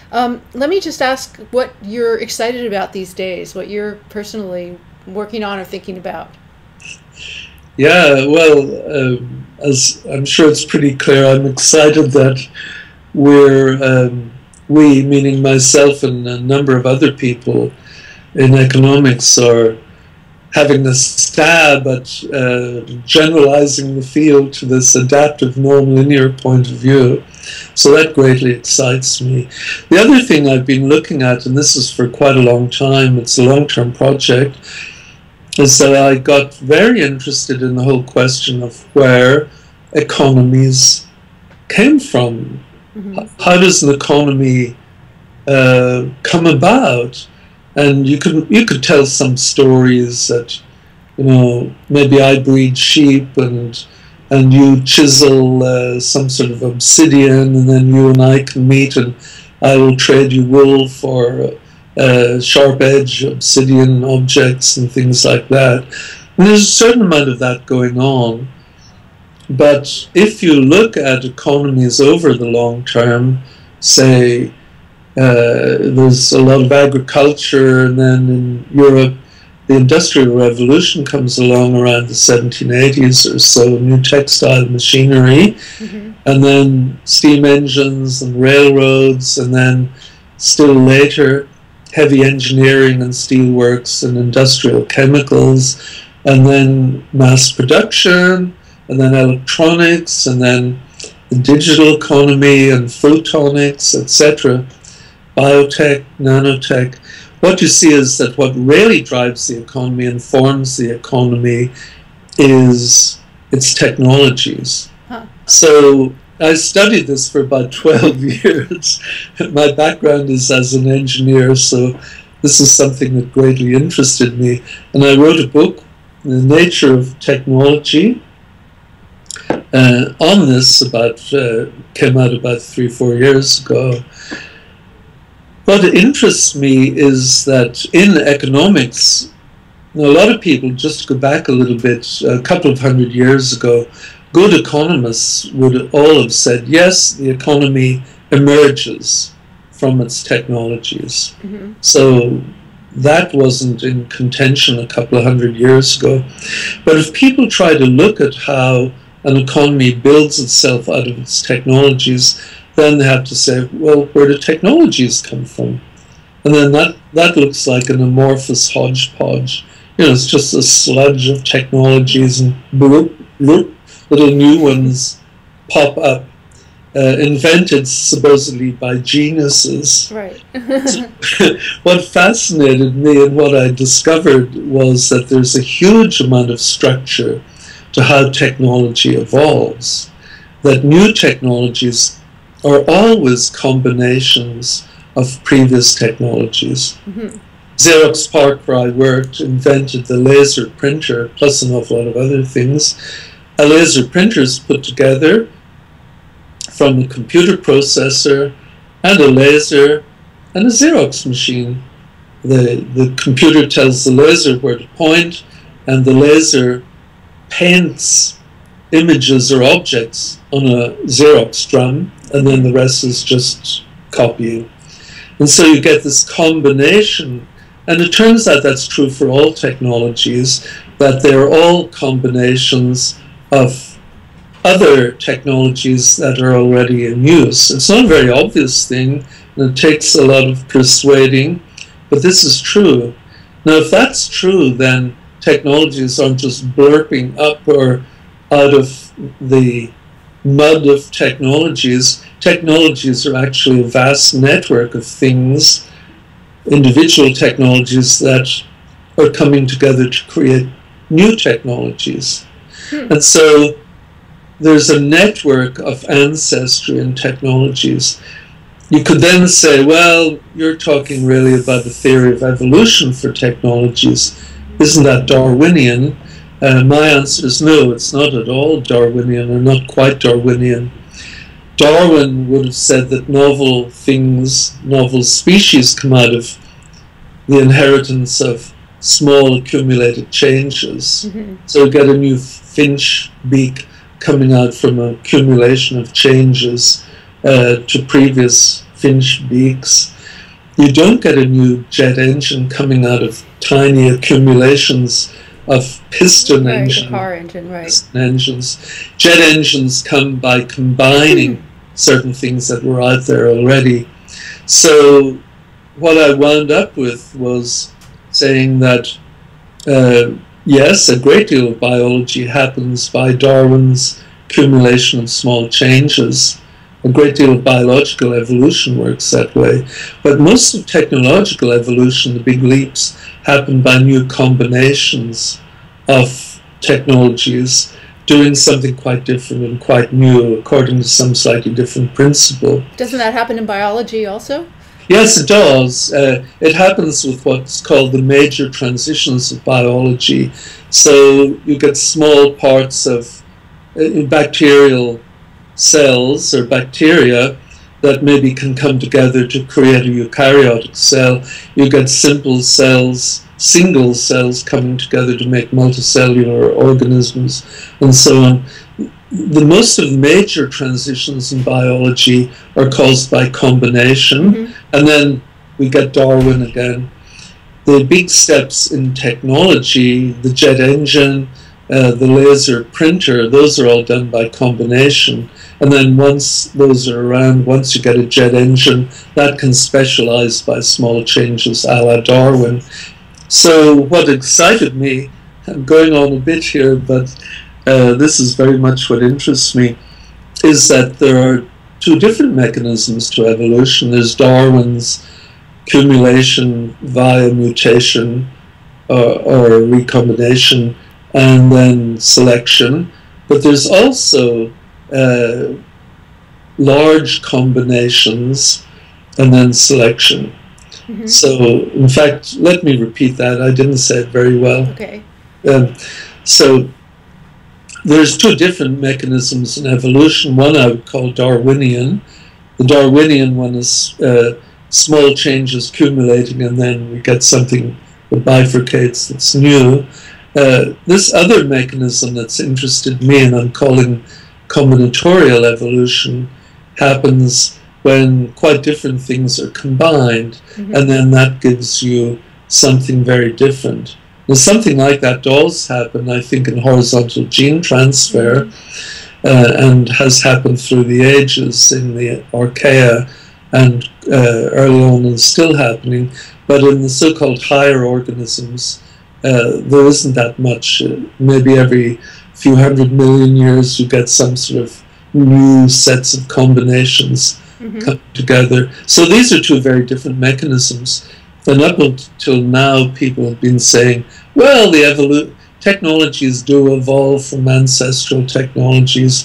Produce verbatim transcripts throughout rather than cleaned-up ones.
Um, let me just ask what you're excited about these days, what you're personally working on or thinking about. Yeah, well, um, as I'm sure it's pretty clear, I'm excited that we're, um, we, meaning myself and a number of other people in economics, are having a stab at uh, generalizing the field to this adaptive nonlinear point of view. So that greatly excites me. The other thing I've been looking at, and this is for quite a long time, it's a long-term project, is that I got very interested in the whole question of where economies came from. Mm-hmm. How does an economy uh, come about? And you could you could tell some stories that, you know, maybe I breed sheep and and you chisel uh, some sort of obsidian, and then you and I can meet, and I will trade you wool for uh, sharp edge obsidian objects and things like that. And there's a certain amount of that going on. But if you look at economies over the long term, say, Uh, there's a lot of agriculture, and then in Europe the Industrial Revolution comes along around the seventeen eighties or so, new textile machinery, mm-hmm. and then steam engines and railroads, and then still later heavy engineering and steelworks and industrial chemicals, and then mass production, and then electronics, and then the digital economy and photonics, et cetera, biotech, nanotech. What you see is that what really drives the economy and forms the economy is its technologies. Huh. So I studied this for about twelve years. My background is as an engineer, so this is something that greatly interested me. And I wrote a book, The Nature of Technology, uh, on this, about uh, came out about three, four years ago. What interests me is that in economics, a lot of people, just to go back a little bit, a couple of hundred years ago, good economists would all have said, yes, the economy emerges from its technologies. Mm-hmm. So that wasn't in contention a couple of hundred years ago. But if people try to look at how an economy builds itself out of its technologies, then they have to say, well, where do technologies come from? And then that, that looks like an amorphous hodgepodge. You know, it's just a sludge of technologies, and bloop, bloop, little new ones pop up, uh, invented supposedly by geniuses. Right. What fascinated me and what I discovered was that there's a huge amount of structure to how technology evolves, that new technologies are always combinations of previous technologies. Mm-hmm. Xerox PARC, where I worked, invented the laser printer, plus an awful lot of other things. A laser printer is put together from a computer processor and a laser and a Xerox machine. The, the computer tells the laser where to point, and the laser paints images or objects on a Xerox drum, and then the rest is just copying. And so you get this combination, and it turns out that's true for all technologies, that they're all combinations of other technologies that are already in use. It's not a very obvious thing, and it takes a lot of persuading, but this is true. Now, if that's true, then technologies aren't just blurping up or out of the mud of technologies. Technologies are actually a vast network of things, individual technologies that are coming together to create new technologies. Hmm. And so there's a network of ancestry in technologies. You could then say, well, you're talking really about the theory of evolution for technologies. Isn't that Darwinian? Uh, my answer is no, it's not at all Darwinian, or not quite Darwinian. Darwin would have said that novel things, novel species come out of the inheritance of small accumulated changes. Mm-hmm. So you get a new finch beak coming out from an accumulation of changes uh, to previous finch beaks. You don't get a new jet engine coming out of tiny accumulations of piston right, engine, car engine, right. piston engines. Jet engines come by combining certain things that were out there already. So what I wound up with was saying that, uh, yes, a great deal of biology happens by Darwin's accumulation of small changes. A great deal of biological evolution works that way. But most of technological evolution, the big leaps, happen by new combinations of technologies doing something quite different and quite new according to some slightly different principle. Doesn't that happen in biology also? Yes, it does. Uh, it happens with what's called the major transitions of biology. So you get small parts of uh, bacterial cells or bacteria that maybe can come together to create a eukaryotic cell. You get simple cells, single cells coming together to make multicellular organisms and so on. The most of the major transitions in biology are caused by combination, mm-hmm. and then we get Darwin again. The big steps in technology, the jet engine, uh, the laser printer, those are all done by combination. And then once those are around, once you get a jet engine, that can specialize by small changes a la Darwin. So what excited me, I'm going on a bit here, but uh, this is very much what interests me, is that there are two different mechanisms to evolution. There's Darwin's accumulation via mutation or, or recombination, and then selection. But there's also uh, large combinations and then selection. Mm-hmm. So, in fact, let me repeat that. I didn't say it very well. Okay. Um, so, there's two different mechanisms in evolution. One I would call Darwinian. The Darwinian one is uh, small changes accumulating, and then we get something that bifurcates that's new. Uh, this other mechanism that's interested me, and I'm calling combinatorial evolution, happens when quite different things are combined, mm-hmm. and then that gives you something very different. Now, something like that does happen, I think, in horizontal gene transfer, mm-hmm. uh, and has happened through the ages in the archaea, and uh, early on is still happening. But in the so-called higher organisms, uh, there isn't that much. Uh, maybe every few hundred million years you get some sort of new sets of combinations mm-hmm. come together. So these are two very different mechanisms. And up until now, people have been saying, well, the evolu- technologies do evolve from ancestral technologies,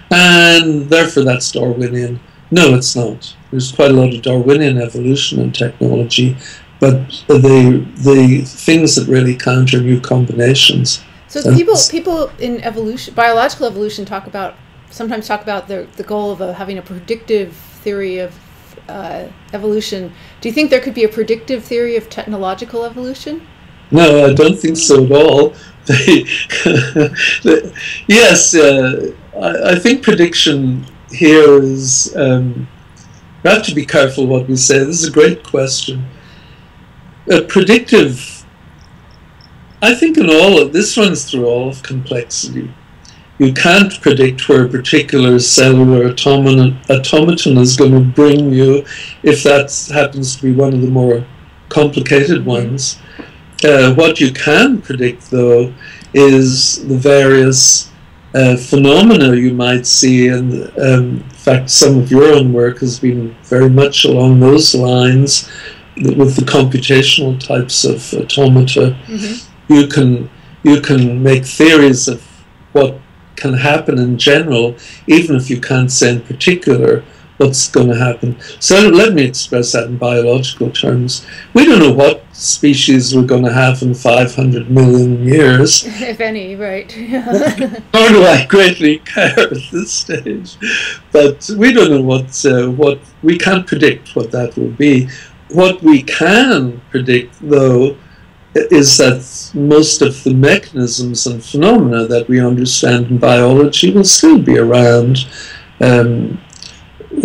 and therefore that's Darwinian. No, it's not. There's quite a lot of Darwinian evolution in technology, but the the things that really count are new combinations. So people people in evolution, biological evolution, talk about sometimes talk about the the goal of a, having a predictive theory of uh, evolution. Do you think there could be a predictive theory of technological evolution? No, I don't think so at all. They, yes, uh, I, I think prediction here is. Um, we have to be careful what we say. This is a great question. Uh, predictive. I think in all of this runs through all of complexity. You can't predict where a particular cellular automaton, automaton is going to bring you if that happens to be one of the more complicated ones. Uh, what you can predict, though, is the various uh, phenomena you might see, and um, in fact some of your own work has been very much along those lines with the computational types of automata. Mm-hmm. You can you can make theories of what can happen in general, even if you can't say in particular what's going to happen. So let me express that in biological terms. We don't know what species we're going to have in five hundred million years. If any, right. Nor do I greatly care at this stage. But we don't know what, uh, what, we can't predict what that will be. What we can predict, though, is that most of the mechanisms and phenomena that we understand in biology will still be around. Um,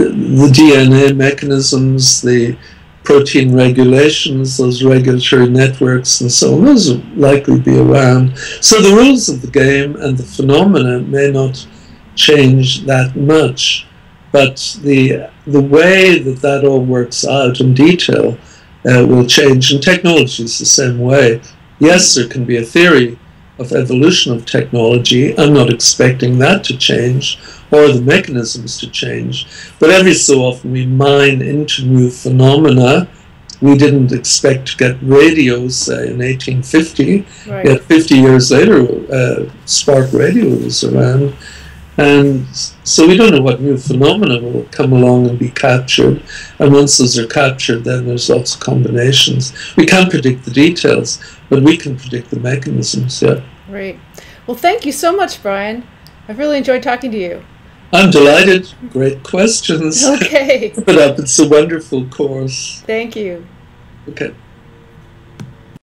the D N A mechanisms, the protein regulations, those regulatory networks and so on, those will likely be around. So the rules of the game and the phenomena may not change that much, but the the way that that all works out in detail uh, will change, and technology is the same way. Yes, there can be a theory of evolution of technology. I'm not expecting that to change, or the mechanisms to change, but every so often we mine into new phenomena. We didn't expect to get radios, say, in eighteen fifty, right. Yet fifty years later, uh, spark radio was around. And so we don't know what new phenomena will come along and be captured. And once those are captured, then there's lots of combinations. We can't predict the details, but we can predict the mechanisms, yeah. Great. Well, thank you so much, Brian. I've really enjoyed talking to you. I'm delighted. Great questions. Okay. Keep it up. It's a wonderful course. Thank you. Okay.